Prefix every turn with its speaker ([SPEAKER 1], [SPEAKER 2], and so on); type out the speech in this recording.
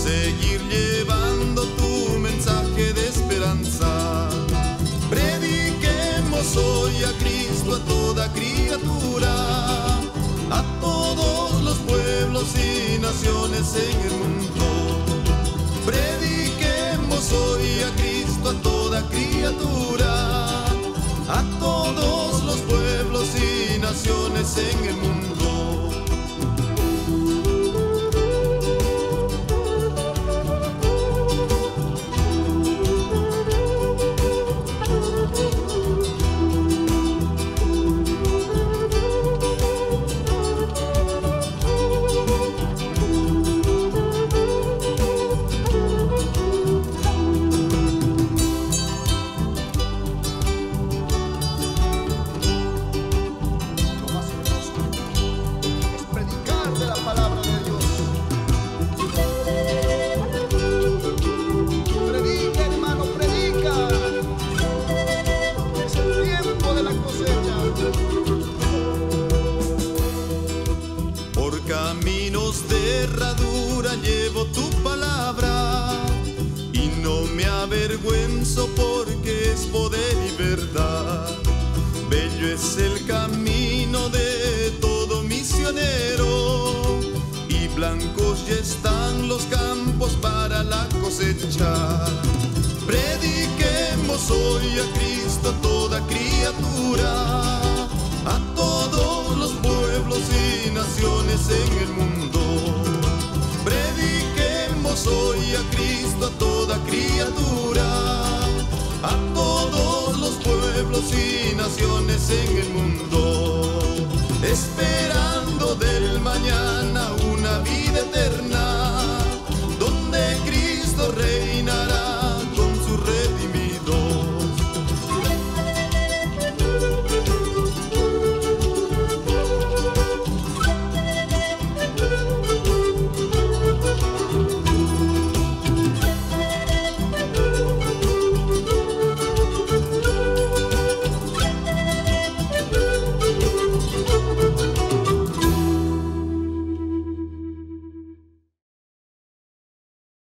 [SPEAKER 1] seguir llevando tu mensaje de esperanza. Prediquemos hoy a Cristo a toda criatura, a todos los pueblos y naciones en el mundo. Prediquemos hoy a Cristo a toda criatura, a todos los pueblos y naciones en el mundo. Por caminos de herradura llevo tu palabra y no me avergüenzo porque es poder y verdad. Bello es el camino de todo misionero y blancos ya están los campos para la cosecha. Prediquemos hoy a Cristo a toda criatura, a todos los pueblos y naciones en el mundo. Prediquemos hoy a Cristo a toda criatura,